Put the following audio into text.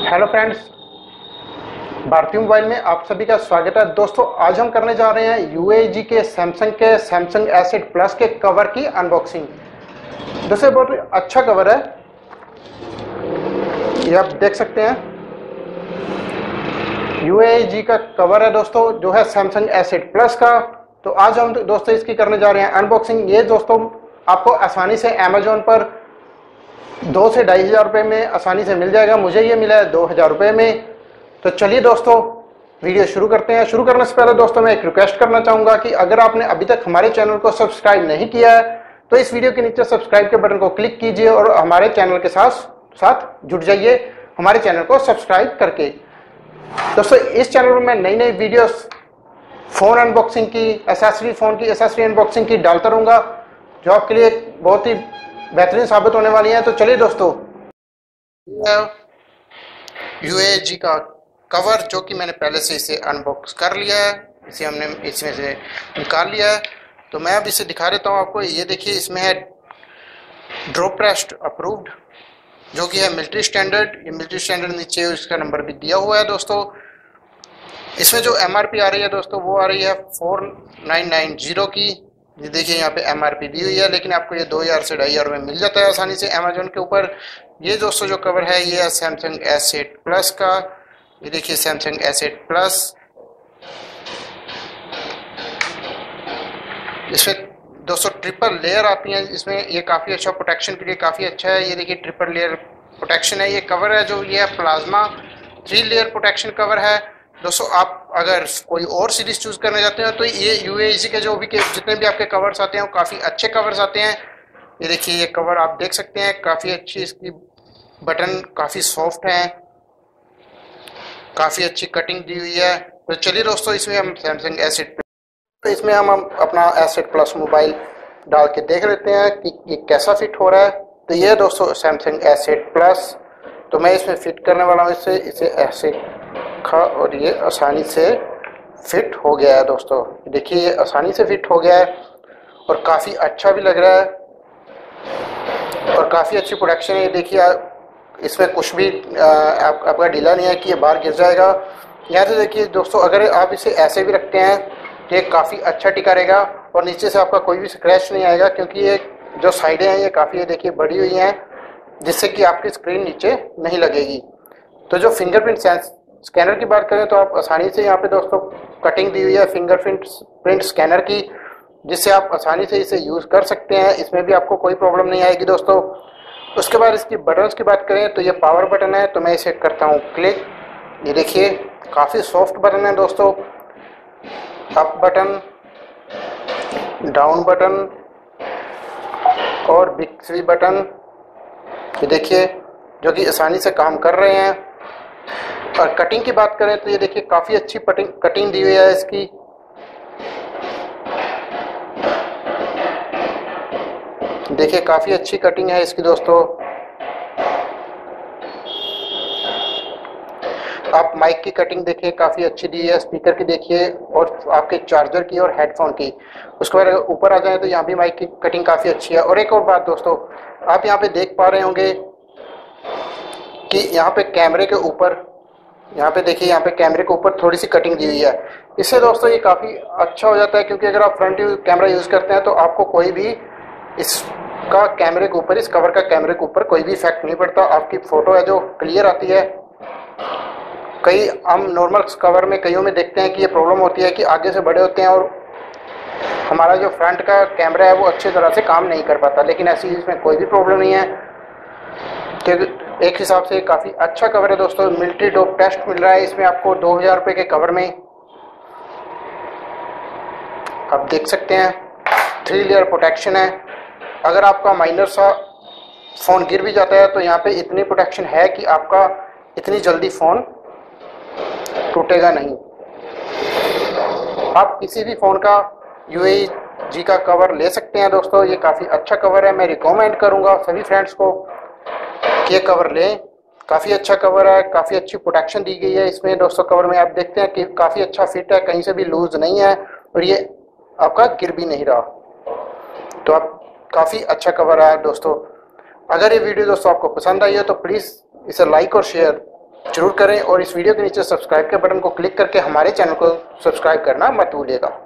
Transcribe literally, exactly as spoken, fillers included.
Hello friends, भारतीय mobile में आप सभी का स्वागत है। दोस्तों, आज हम करने जा रहे हैं यूएजी के सैमसंग के सैमसंग एसेट प्लस के कवर की अनबॉक्सिंग। दोस्तों, बहुत अच्छा कवर है, ये आप देख सकते हैं। यूएजी का कवर है दोस्तों, जो है सैमसंग एसेट प्लस का। तो आज हम दोस्तों इसकी करने जा रहे हैं अनबॉक्सिंग। ये दोस्तों आपको आसानी से अमेजोन पर दो से ढाई हज़ार रुपये में आसानी से मिल जाएगा। मुझे ये मिला है दो हज़ार रुपये में। तो चलिए दोस्तों, वीडियो शुरू करते हैं। शुरू करने से पहले दोस्तों मैं एक रिक्वेस्ट करना चाहूँगा कि अगर आपने अभी तक हमारे चैनल को सब्सक्राइब नहीं किया है तो इस वीडियो के नीचे सब्सक्राइब के बटन को क्लिक कीजिए और हमारे चैनल के साथ साथ जुड़ जाइए हमारे चैनल को सब्सक्राइब करके। दोस्तों, इस चैनल पर मैं नई नई वीडियोस फ़ोन अनबॉक्सिंग की, एसेसरी फ़ोन की एसेसरी अनबॉक्सिंग की डालता रहूँगा, जो आपके लिए बहुत ही बेहतरीन साबित होने वाली है। तो चलिए दोस्तों, यूएजी का कवर जो कि मैंने पहले से इसे अनबॉक्स कर लिया है, इसे हमने इसमें से निकाल लिया है। तो मैं अब इसे दिखा देता हूँ आपको। ये देखिए, इसमें है ड्रॉप रेस्ट अप्रूव्ड, जो कि है मिलिट्री स्टैंडर्ड। ये मिलिट्री स्टैंडर्ड नीचे इसका नंबर भी दिया हुआ है दोस्तों। इसमें जो एमआरपी आ रही है दोस्तों, वो आ रही है फोर नाइन नाइन जीरो की। ये देखिए, यहाँ पे एमआरपी दी हुई है, लेकिन आपको ये दो हज़ार से ढाई हज़ार में मिल जाता है आसानी से अमेजोन के ऊपर। ये दोस्तों जो कवर है, ये है सैमसंग एसेट प्लस का। ये देखिए, सैमसंग एसेट प्लस। इसमें दोस्तों ट्रिपल लेयर आती हैं इसमें। ये काफ़ी अच्छा, प्रोटेक्शन के लिए काफ़ी अच्छा है। ये देखिए, ट्रिपल लेयर प्रोटेक्शन है। ये कवर है जो ये है plasma three layer protection cover है दोस्तों। आप अगर कोई और सीरीज चूज करना चाहते हैं तो ये यूएजी के जो भी के जितने भी आपके कवर्स आते हैं वो काफ़ी अच्छे कवर्स आते हैं। ये देखिए, ये कवर आप देख सकते हैं, काफ़ी अच्छी इसकी बटन काफ़ी सॉफ्ट है, काफ़ी अच्छी कटिंग दी हुई है। तो चलिए दोस्तों, इसमें हम सैमसंग एसेट तो इसमें हम अपना एसेट प्लस मोबाइल डाल के देख लेते हैं कि ये कैसा फिट हो रहा है। तो ये दोस्तों सैमसंग एसेट प्लस, तो मैं इसमें फिट करने वाला हूँ इसे इसे ऐसे खा, और ये आसानी से फिट हो गया है दोस्तों। देखिए, ये आसानी से फिट हो गया है और काफ़ी अच्छा भी लग रहा है और काफ़ी अच्छी प्रोडक्शन है। ये देखिए, इसमें कुछ भी आप, आपका ढीला नहीं है कि ये बाहर गिर जाएगा। यहाँ से देखिए दोस्तों, अगर आप इसे ऐसे भी रखते हैं तो ये काफ़ी अच्छा टिका रहेगा और नीचे से आपका कोई भी स्क्रैच नहीं आएगा, क्योंकि ये जो साइडें हैं ये काफ़ी, ये देखिए, बड़ी हुई हैं, जिससे कि आपकी स्क्रीन नीचे नहीं लगेगी। तो जो फिंगरप्रिंट स्कैनर की बात करें तो आप आसानी से यहाँ पे दोस्तों कटिंग दी हुई है फिंगरप्रिंट प्रिंट स्कैनर की, जिससे आप आसानी से इसे यूज़ कर सकते हैं। इसमें भी आपको कोई प्रॉब्लम नहीं आएगी दोस्तों। उसके बाद इसकी बटन्स की बात करें तो ये पावर बटन है, तो मैं इसे करता हूँ क्लिक। ये देखिए, काफ़ी सॉफ्ट बटन है दोस्तों। अप बटन, डाउन बटन और बिक्सी बटन, ये देखिए, जो कि आसानी से काम कर रहे हैं। और कटिंग की बात करें तो ये देखिए, काफ़ी अच्छी कटिंग कटिंग दी हुई है इसकी। देखिए, काफ़ी अच्छी कटिंग है इसकी दोस्तों। आप माइक की कटिंग देखिए, काफ़ी अच्छी दी है। स्पीकर की देखिए, और आपके चार्जर की और हेडफोन की। उसके बाद ऊपर आ जाए तो यहाँ भी माइक की कटिंग काफ़ी अच्छी है। और एक और बात दोस्तों, आप यहाँ पे देख पा रहे होंगे कि यहाँ पे कैमरे के ऊपर, यहाँ पे देखिए, यहाँ पे कैमरे के ऊपर थोड़ी सी कटिंग दी हुई है। इससे दोस्तों ये काफ़ी अच्छा हो जाता है, क्योंकि अगर आप फ्रंट कैमरा यूज़ करते हैं तो आपको कोई भी इसका कैमरे के ऊपर, इस कवर का कैमरे के ऊपर कोई भी इफेक्ट नहीं पड़ता। आपकी फ़ोटो है जो क्लियर आती है। कई हम नॉर्मल कवर में कईयों में देखते हैं कि ये प्रॉब्लम होती है कि आगे से बड़े होते हैं और हमारा जो फ्रंट का कैमरा है वो अच्छी तरह से काम नहीं कर पाता, लेकिन ऐसी इसमें कोई भी प्रॉब्लम नहीं है। तो एक हिसाब से काफ़ी अच्छा कवर है दोस्तों। मिलिट्री डोप टेस्ट मिल रहा है इसमें आपको दो हज़ार रुपये के कवर में। आप देख सकते हैं, थ्री लेयर प्रोटेक्शन है। अगर आपका माइनर सा फ़ोन गिर भी जाता है तो यहाँ पे इतनी प्रोटेक्शन है कि आपका इतनी जल्दी फ़ोन टूटेगा नहीं। आप किसी भी फ़ोन का यूएजी का कवर ले सकते हैं दोस्तों। ये काफ़ी अच्छा कवर है। मैं रिकमेंड करूँगा सभी फ्रेंड्स को कि ये कवर लें। काफ़ी अच्छा कवर है, काफ़ी अच्छी प्रोटेक्शन दी गई है इसमें दोस्तों। कवर में आप देखते हैं कि काफ़ी अच्छा फिट है, कहीं से भी लूज नहीं है और ये आपका गिर भी नहीं रहा। तो आप काफ़ी अच्छा कवर है दोस्तों। अगर ये वीडियो दोस्तों आपको पसंद आई हो तो प्लीज़ इसे लाइक और शेयर जरूर करें और इस वीडियो के नीचे सब्सक्राइब के बटन को क्लिक करके हमारे चैनल को सब्सक्राइब करना मत भूलिएगा।